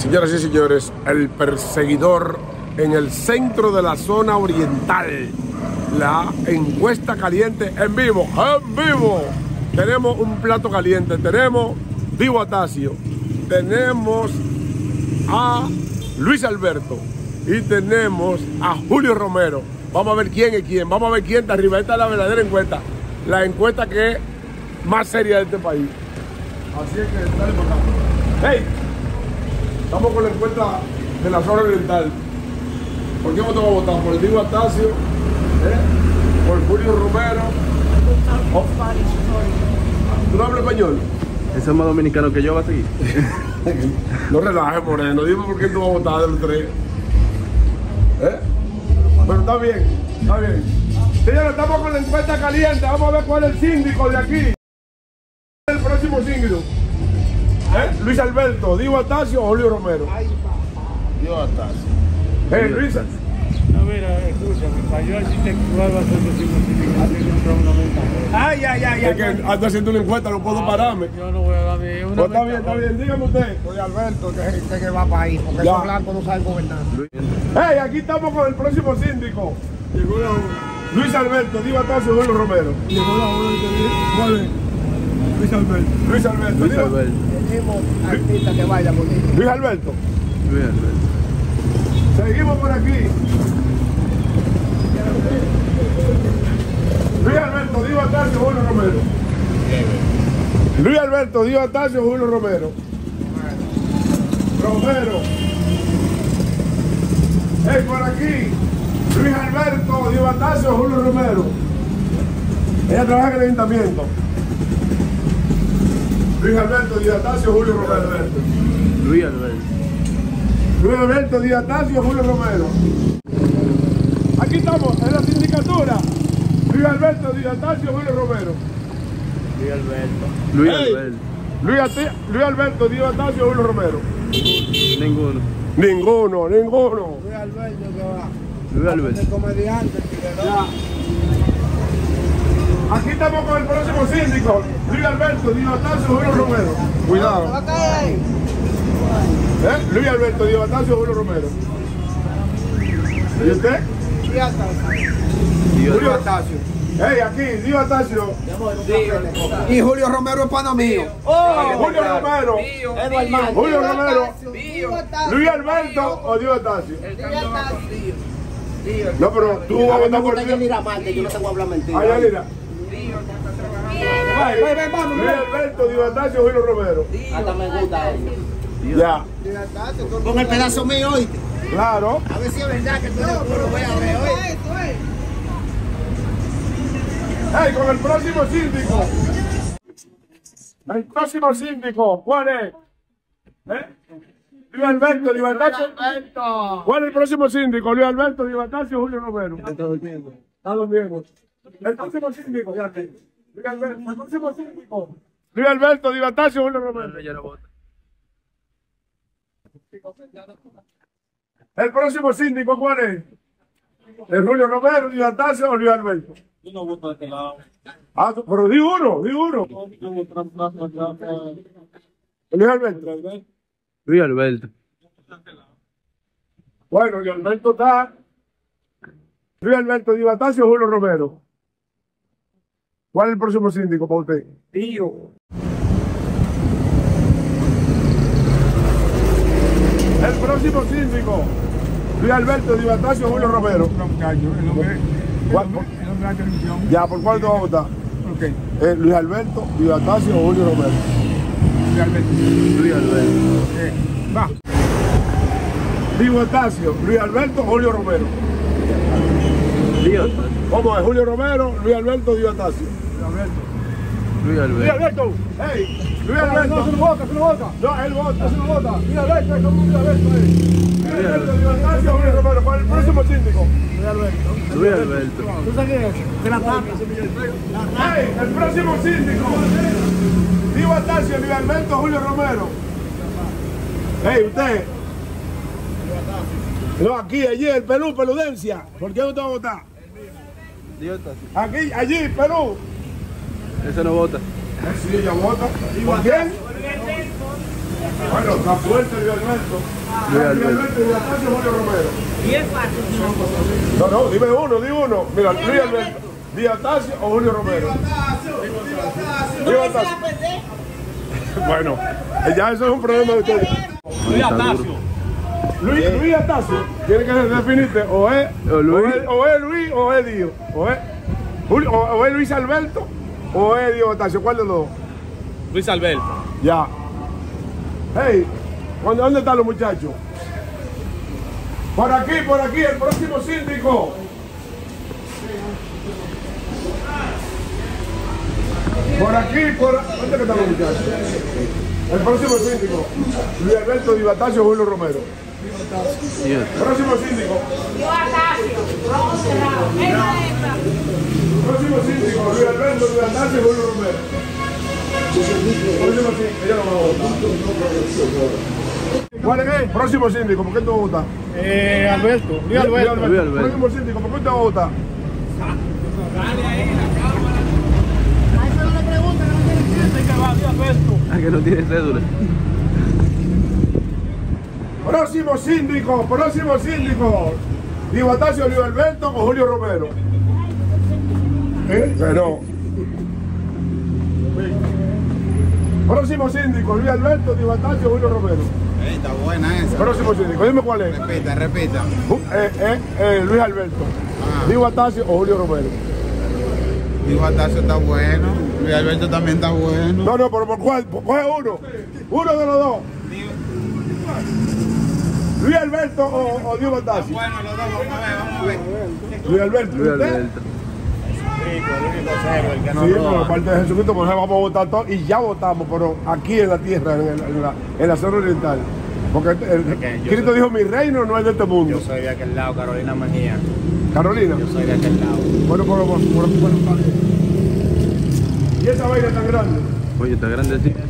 Señoras y señores, el perseguidor en el centro de la zona oriental. La encuesta caliente en vivo, en vivo. Tenemos un plato caliente, tenemos Divo Atasio, tenemos a Luis Alberto y tenemos a Julio Romero. Vamos a ver quién es quién, vamos a ver quién está arriba. Esta es la verdadera encuesta, la encuesta que es más seria de este país. Así es que dale por acá. ¡Hey! Estamos con la encuesta de la zona oriental. ¿Por qué vamos a votar? ¿Por el Divo Atasio? ¿Por Julio Romero? Oh. ¿Tú no hablas español? Ese es más dominicano que yo, va a seguir. No relajes, Moreno. Dime por qué tú vas a votar de los tres. Pero está bien, está bien. Señores, estamos con la encuesta caliente. Vamos a ver cuál es el síndico de aquí. El próximo síndico. Luis Alberto, Divo Atasio o Julio Romero. Divo Atasio. Luis. No, mira, escúchame, para yo decirte cuál va a ser el próximo síndico, Ay. Es que ando haciendo una encuesta, no puedo pararme. yo no voy a dar mi una. Pues está bien, dígame usted. Soy Alberto, que es el que va para ahí, porque esos blancos no saben gobernar. Hey, aquí estamos con el próximo síndico. Llegó la hora. Luis Alberto, Divo Atasio, Julio Romero. Llegó la hora de que ¿cuál es? Luis Alberto. Luis Alberto. Luis Alberto. Decimos artista que vaya por ahí. Luis Alberto. Luis Alberto. Seguimos por aquí. Luis Alberto, Divo Atasio, Julio Romero. Luis Alberto, Divo Atasio, Julio Romero. Romero. Hey, por aquí. Luis Alberto, Divo Atasio, Julio Romero. Ella trabaja en el ayuntamiento. Luis Alberto, Divo Atasio, Julio Romero. Luis Alberto. Luis Alberto, Divo Atasio, Julio Romero. Aquí estamos, en la sindicatura. Luis Alberto, Divo Atasio, Julio Romero. Luis Alberto. Luis Alberto. Luis Alberto, Divo Atasio, Julio Romero. Ninguno. Ninguno. Luis Alberto que va. Luis Alberto. El comediante, el que Ya. Aquí estamos con el próximo síndico. Luis Alberto, Divo Atasio, Julio Romero. Cuidado. Luis Alberto, Divo Atasio, Julio Romero. ¿Y usted? Julio Atasio. Hey, aquí, Divo Atasio. Y Julio Romero es pana mío. Julio Romero. Julio Romero. Luis Alberto o Divo Atasio. No, pero tú vas a votar por Divo. Yo no te voy a hablar mentira. Allá mira. Luis Alberto, Divo Atasio, Julio Romero. Hasta me gusta eso. Ya. Con el pedazo mío, oíste. Claro. A ver si es verdad que tú lo veas a ver, oíste. Hey, con el próximo síndico. El próximo síndico, ¿cuál es? Luis Alberto, Divo Atasio. ¿Cuál es el próximo síndico? Luis Alberto, Divo Atasio, Julio Romero. Está durmiendo. Está durmiendo. El próximo síndico, ya te. Luis Alberto, el próximo síndico. Luis Alberto, Divo Atasio, Julio Romero. Ella no vota. El próximo síndico, ¿cuál es? ¿El Julio Romero, Divo Atasio o Luis Alberto? Yo no voto de este lado. Ah, pero di uno. Yo voto más Luis Alberto. Luis Alberto. Bueno, Luis Alberto está. Luis Alberto, Divo Atasio o Julio Romero. ¿Cuál es el próximo síndico para usted? Tío. El próximo síndico. Luis Alberto, Divo Atasio o Julio Romero. Ya, ¿por cuál te vas a votar? Luis Alberto, Divo Atasio o Julio Romero. Luis Alberto. Va. Divo Atasio, Luis Alberto o Julio Romero. Dios. ¿Cómo es? Julio Romero, Luis Alberto, Divo Atasio. Luis Luis Alberto. Alberto. Hey, Luis Alberto. No, eso no vota. No, él vota. Eso no vota. Luis Alberto, es como Luis Alberto. Luis Alberto, Divo Atasio o Julio Romero. ¿Cuál es el próximo síndico? Luis Alberto. ¿Tú sabes qué es? De la tapa. Hey, el próximo síndico. Divo Atasio, Luis Alberto, Julio Romero. Hey, usted. No, aquí, allí, el Perú, Peludencia. ¿Por qué usted va a votar? Dios Atasio. Aquí, allí, Perú. Ese no vota. Sí, ella vota. ¿Por quién? Bueno, está fuerte Luis Alberto. Luis Alberto y Diostasio, Julio Romero. Y es fácil. No, dime uno. Mira, Luis Alberto, Diostasio o Julio Romero. Diostasio. Bueno, ya eso es un problema de ustedes. Luis Atasio. Luis Atasio, tiene que definirte o es Luis o es Dio. O es Luis Alberto o es Dio Atasio. ¿Cuál de los dos? Luis Alberto. Ya. Hey, ¿dónde están los muchachos? Por aquí, el próximo síndico. ¿Dónde están los muchachos? El próximo síndico. Luis Alberto Diostasio, Julio Romero. Próximo síndico. Próximo síndico, Luis Alberto Diostasio, Julio Romero. Próximo síndico, ella no va a votar. ¿Cuál es el próximo síndico? ¿Por qué tú vas a votar? Alberto. Luis Alberto. Próximo síndico, ¿por qué tú vas a votar? Que no tiene cédula. Próximo síndico. Diostasio, Luis Alberto o Julio Romero. Pero. Próximo síndico, Luis Alberto, Diostasio, Julio Romero. Está buena esa. Próximo síndico, dime cuál es. Repita. Luis Alberto, Diostasio o Julio Romero. Diostasio está bueno. Luis Alberto también está bueno. No, pero ¿por cuál? Coge uno. Uno de los dos. Luis Alberto o Diostasio. Bueno, los dos, vamos a ver. Luis Alberto. Luis Alberto. Sí, por parte de Jesucristo, por eso vamos a votar todos y ya votamos, pero aquí en la tierra, en la zona oriental. Porque Cristo dijo: mi reino no es de este mundo. Yo soy de aquel lado, Carolina Mejía. Carolina. Yo soy de aquel lado. Bueno, ¿y esa vaina tan grande? Oye, está grande, sí.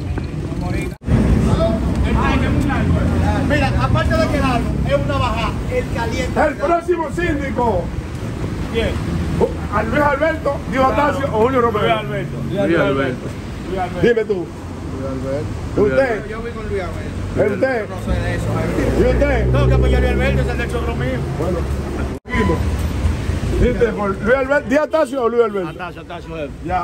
Mira, aparte de que el árbol es una bajada, el caliente. El próximo síndico. ¿Quién? ¿A Luis Alberto, Diostasio o Julio Romero? Luis Alberto. Dime tú. ¿Usted? Yo voy con Luis Alberto. ¿Usted? No sé de eso. ¿Y usted? Tengo que apoyar a Luis Alberto, es el del chorro mío. Bueno, seguimos. ¿Dice por Luis Alberto, Diostasio o Luis Alberto? Atasio. Ya.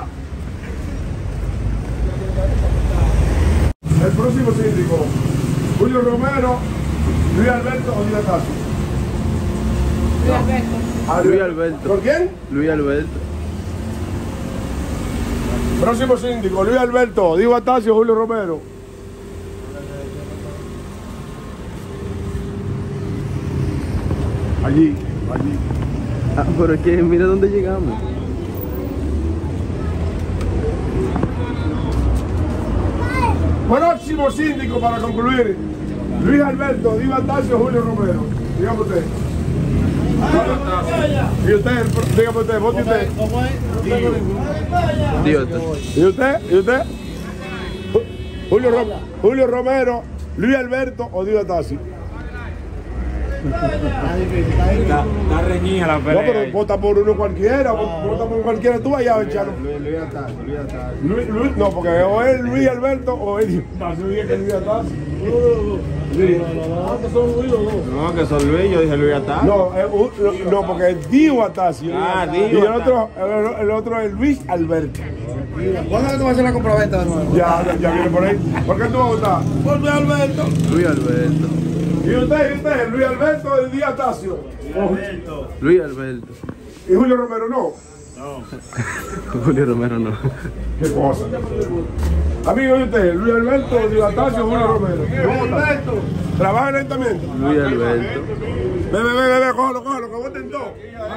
El próximo síndico, Julio Romero, Luis Alberto o Diostasio. Luis Alberto. ¿Por quién? Luis Alberto. Próximo síndico, Luis Alberto, Diostasio, Julio Romero. Allí. Ah, pero es que mira dónde llegamos. Próximo síndico para concluir, Luis Alberto, Diostasio, Julio Romero. Dígame usted. ¿Y usted? Dígame usted, vote usted. ¿Y usted? Julio Romero, Luis Alberto o Diostasio. Está reñida la No, pelea. pero vota por uno cualquiera, vota por cualquiera. Tú vayas a echarlo. No, porque o es Luis Alberto o es Diostasio. No, que son Luis, yo dije Luis Atasio. No, porque es Diostasio. Dio. Y el otro es Luis Alberto. ¿Cuándo tú vas a hacer la compraventa de nuevo? Ya viene por ahí. ¿Por qué tú vas a votar? Por Luis Alberto. Luis Alberto. ¿Y usted? Luis Alberto o Diostasio. Luis Alberto. ¿Y Julio Romero no? Julio Romero no. ¿Qué cosa? Amigo de usted, Luis Alberto, Diostasio, Julio Romero. ¿Trabaja lentamente? Luis Alberto. Bebe, cógelo, que voten todos.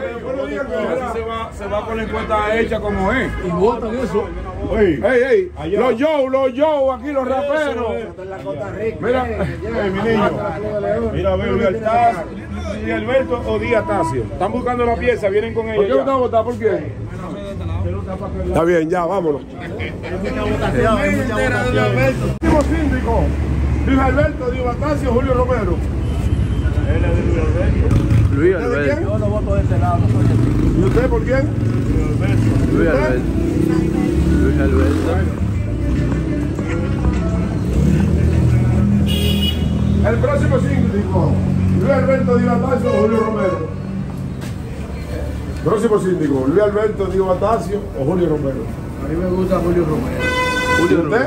Se va con la encuesta hecha como es. Y votan eso. Ey, los Joe, aquí los raperos. Mira, mi niño. Mira, veo Luis Alberto o Diostasio. Están buscando la pieza, vienen con ¿Por qué ella. usted va a votar? ¿Por quién? Está bien, ya, vámonos. Último síndico, Luis Alberto, Diostasio, Julio Romero. Luis ¿Usted de Alberto. quién? Yo no voto de este lado, no soy ¿Y usted por quién? Luis Alberto. Luis Alberto. El próximo síndico, Luis Alberto Dilatacio o Julio Romero. Próximo síndico, Luis Alberto Dilatacio o Julio Romero. A mí me gusta Julio Romero. ¿Y usted?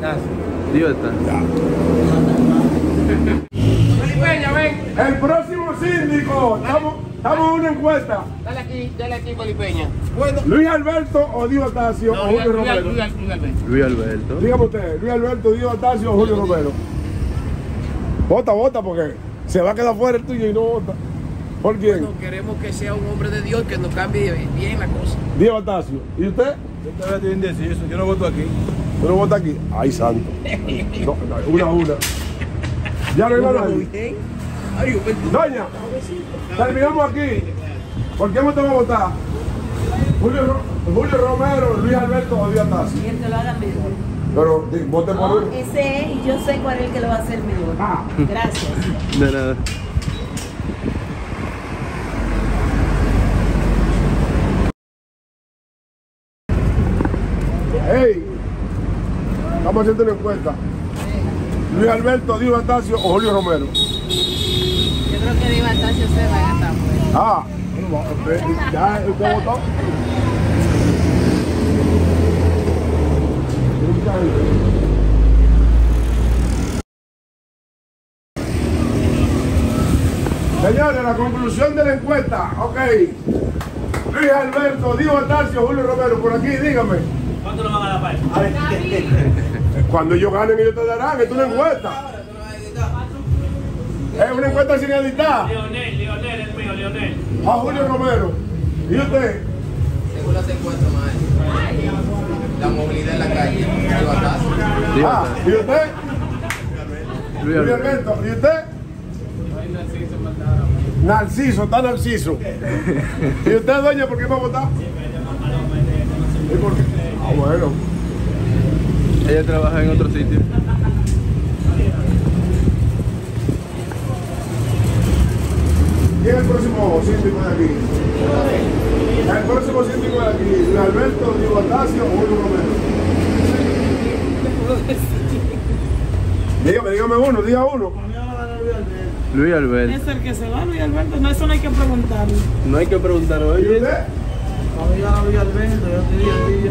Felipeña, ven. El próximo síndico, estamos en una encuesta. Dale aquí, Felipeña. Luis Alberto o Dilatacio o Julio Romero. Luis Alberto. Dígame usted, Luis Alberto Dilatacio o Julio Romero. Vota porque se va a quedar fuera el tuyo y no vota. ¿Por quién? No queremos que sea un hombre de Dios que nos cambie bien la cosa. Dilatacio. ¿Y usted? Yo todavía estoy indeciso, yo no voto aquí. ¿Tú no votas aquí? Ay, santo. No, una. Ya no iba nadie. Doña, terminamos aquí. ¿Por qué te va a votar? Julio Romero, Luis Alberto o Dilatacio. Y el que lo haga mejor. Pero vote por uno. Ese es, y yo sé cuál es el que lo va a hacer mejor. Gracias. De nada. Hey, estamos haciendo una encuesta. Luis Alberto, Dilatacio o Julio Romero. Yo creo que Dilatacio se va a gastar fuera. Ya usted votó. Señores, la conclusión de la encuesta. Ok. Luis Alberto, Dilatacio, Julio Romero, por aquí, dígame. ¿Cuánto nos van a dar para eso? Cuando ellos ganen, ellos te darán. Esto es una encuesta. Es una encuesta sin editar. Leonel, es mío, Leonel. A Julio Romero. ¿Y usted? Según las encuestas, madre. La movilidad en la calle. ¿Y usted? Luis Alberto. ¿Y usted? Narciso, está Narciso. ¿Y usted, doña, por qué va a votar? ¿Y por qué? Bueno. Ella trabaja en otro sitio. ¿Quién es el próximo síndico de aquí? El próximo síndico de aquí, Luis Alberto, Dilatacio o Julio Romero. Dígame uno, diga uno. Luis Alberto. Es el que se va, Luis Alberto. No, eso no hay que preguntarle. No hay que preguntar ¿Y hoy. usted? A mí ya Luis Alberto, yo te día.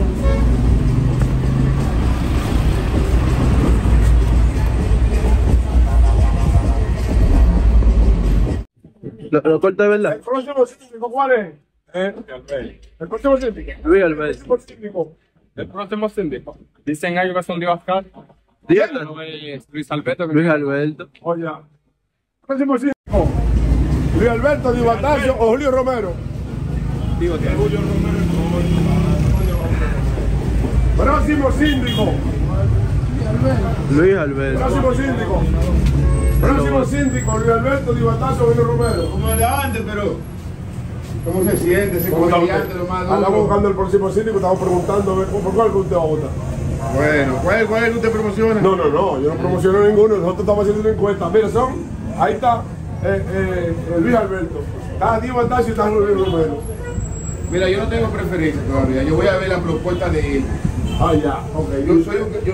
Lo corta de verdad. ¿El próximo síndico cuál es? El próximo síndico. Luis Alberto. El próximo síndico. Dicen algo que son Dios acá. Dígame. Luis Alberto. Luis Alberto. Oye. Próximo síndico. Luis Alberto, Dilatacio o Julio Romero. Julio Romero. Próximo síndico. Luis Alberto. Próximo síndico. Próximo síndico, Luis Alberto, Dilatacio o Julio Romero. Como era antes, pero ¿cómo se siente ese comediante lo más duro? Andamos buscando el próximo síndico, estamos preguntando a ver, ¿por cuál que usted va a votar? Bueno, ¿cuál es el que usted promociona? No, yo no promociono ninguno, nosotros estamos haciendo una encuesta. Mira, ahí está Luis Alberto, está Dilatacio y está Julio Romero. Mira, yo no tengo preferencia todavía, yo voy a ver la propuesta de él. Ah, ya, ok. Yo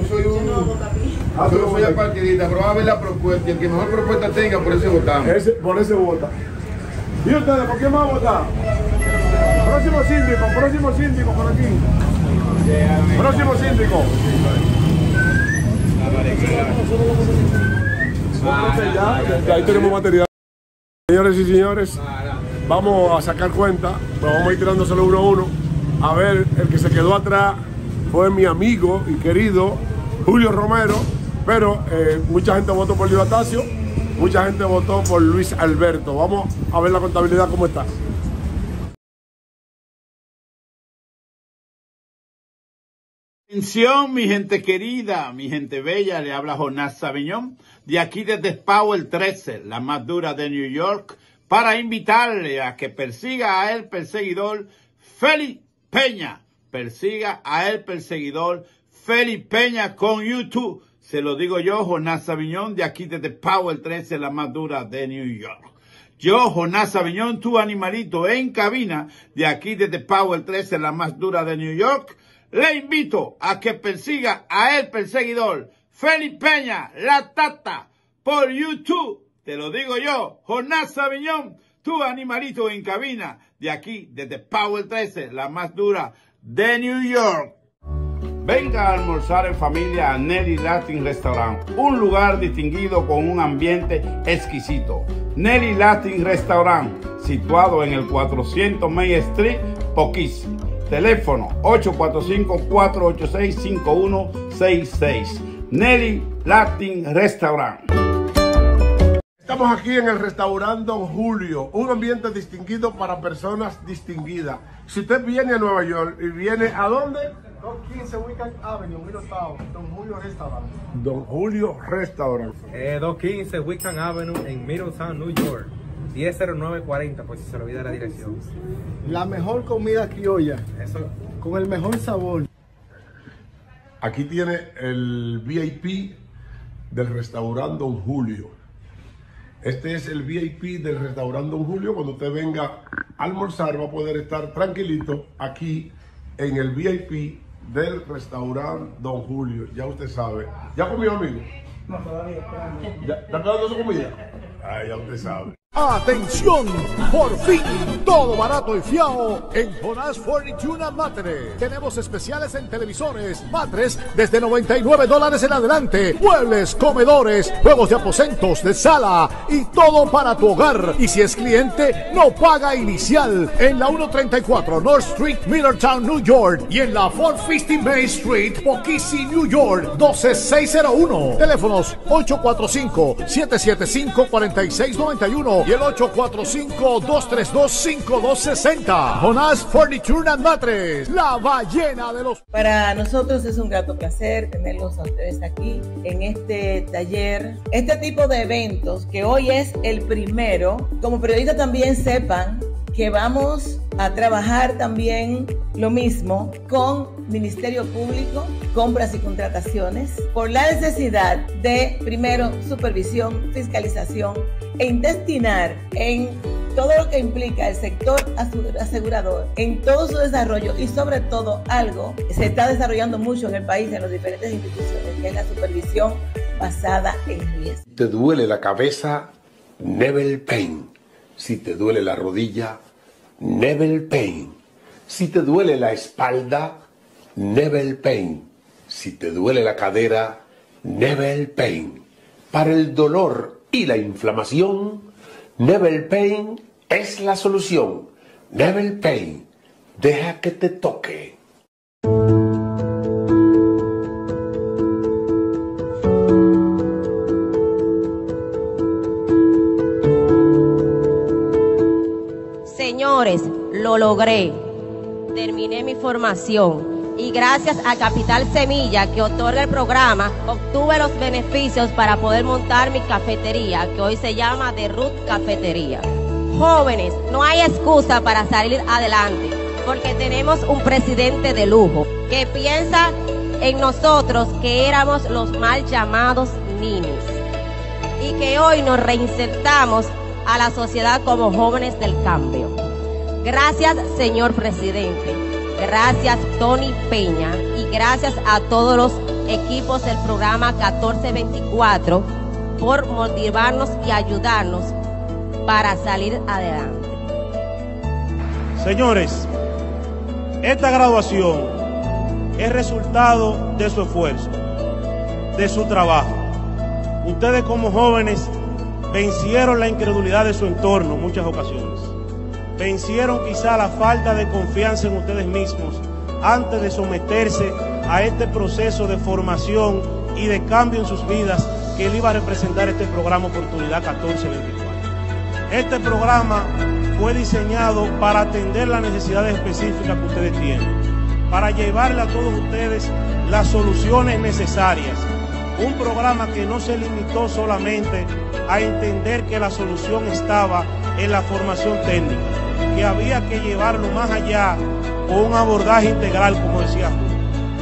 soy apartidista, pero vamos a ver la propuesta y el que mejor propuesta tenga, por eso votamos. Por ese vota. ¿Y ustedes por qué van a votar? Próximo síndico por aquí. Próximo síndico. Ya, ahí tenemos material. Señores y señores, vamos a sacar cuenta, vamos a ir tirándoselo uno a uno. A ver, el que se quedó atrás fue mi amigo y querido Julio Romero, pero mucha gente votó por Dilatacio, mucha gente votó por Luis Alberto. Vamos a ver la contabilidad cómo está. Atención, mi gente querida, mi gente bella, le habla Jonás Sabiñón, de aquí desde Power 13, la más dura de New York, para invitarle a que persiga a el perseguidor Feli Peña. Persiga a el perseguidor Feli Peña con YouTube. Se lo digo yo, Jonás Sabiñón, de aquí desde Power 13, la más dura de New York. Yo, Jonás Sabiñón, tu animalito en cabina, de aquí desde Power 13, la más dura de New York. Le invito a que persiga a el perseguidor Feli Peña, la tata, por YouTube. Te lo digo yo, Jonás Sabiñón, tu animalito en cabina, de aquí, desde Power 13, la más dura de New York. Venga a almorzar en familia a Nelly Latin Restaurant, un lugar distinguido con un ambiente exquisito. Nelly Latin Restaurant, situado en el 400 Main Street, Poughkeepsie. Teléfono 845-486-5166. Nelly Latin Restaurant. Estamos aquí en el restaurante Don Julio, un ambiente distinguido para personas distinguidas. Si usted viene a Nueva York y viene ¿a dónde? 215 Wickham Avenue, Middletown, Don Julio Restaurant. Don Julio Restaurant. 215 Wickham Avenue en Middletown, New York. 100940, pues si se le olvida la dirección. La mejor comida criolla, Eso. con el mejor sabor. Aquí tiene el VIP del restaurante Don Julio. Este es el VIP del restaurante Don Julio. Cuando usted venga a almorzar va a poder estar tranquilito aquí en el VIP del restaurante Don Julio. Ya usted sabe. ¿Ya comió, amigo? No, todavía. ¿Ya está esperando su comida? Ah, ya usted sabe. ¡Atención! Por fin, todo barato y fiao en Jonás Furniture and Mattress. Tenemos especiales en televisores, matres desde $99 en adelante, muebles, comedores, juegos de aposentos, de sala y todo para tu hogar. Y si es cliente, no paga inicial en la 134 North Street, Middletown, New York y en la 415 Main Street, Poughkeepsie, New York, 12601. Teléfonos 845-775-4691 y el 845-232-5260. Jonás Furniture and Mattress, la ballena de los... Para nosotros es un grato placer tenerlos a ustedes aquí en este taller. Este tipo de eventos, que hoy es el primero, como periodistas también sepan que vamos a trabajar también lo mismo con Ministerio Público, compras y contrataciones, por la necesidad de, primero, supervisión, fiscalización e intestinar en todo lo que implica el sector asegurador, en todo su desarrollo y sobre todo algo que se está desarrollando mucho en el país, en las diferentes instituciones, que es la supervisión basada en riesgo. Si te duele la cabeza, Nebel Pain. Si te duele la rodilla, Nebel Pain. Si te duele la espalda, Nebel Pain. Si te duele la cadera, Nebel Pain. Para el dolor y la inflamación, Nebel Pain es la solución. Nebel Pain, deja que te toque. Señores, lo logré. Terminé mi formación y gracias a Capital Semilla que otorga el programa, obtuve los beneficios para poder montar mi cafetería, que hoy se llama The Root Cafetería. Jóvenes, no hay excusa para salir adelante, porque tenemos un presidente de lujo que piensa en nosotros, que éramos los mal llamados ninis, y que hoy nos reinsertamos a la sociedad como jóvenes del cambio. Gracias, señor presidente. Gracias, Tony Peña. Y gracias a todos los equipos del programa 1424 por motivarnos y ayudarnos para salir adelante. Señores, esta graduación es resultado de su esfuerzo, de su trabajo. Ustedes como jóvenes vencieron la incredulidad de su entorno en muchas ocasiones. Vencieron quizá la falta de confianza en ustedes mismos antes de someterse a este proceso de formación y de cambio en sus vidas que le iba a representar este programa Oportunidad 1424. Este programa fue diseñado para atender las necesidades específicas que ustedes tienen, para llevarle a todos ustedes las soluciones necesarias. Un programa que no se limitó solamente a entender que la solución estaba en la formación técnica, que había que llevarlo más allá con un abordaje integral, como decía Julio.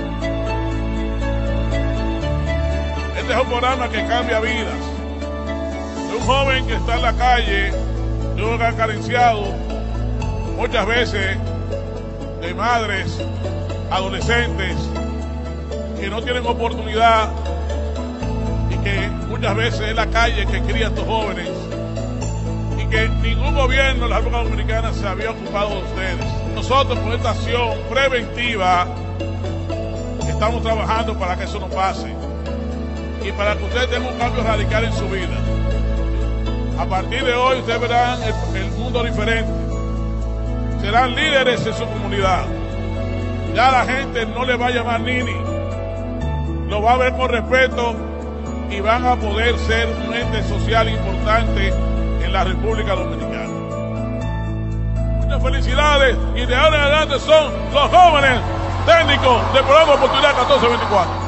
Este es un programa que cambia vidas. De un joven que está en la calle, de un hogar carenciado, muchas veces de madres, adolescentes, que no tienen oportunidad y que muchas veces es la calle que cría a estos jóvenes y que ningún gobierno de la República Dominicana se había ocupado de ustedes. Nosotros con esta acción preventiva estamos trabajando para que eso no pase y para que ustedes tengan un cambio radical en su vida. A partir de hoy ustedes verán el mundo diferente. Serán líderes en su comunidad. Ya la gente no le va a llamar nini. Lo va a ver con respeto y van a poder ser un ente social importante en la República Dominicana. Muchas felicidades y de ahora en adelante son los jóvenes técnicos del programa Oportunidad 1424.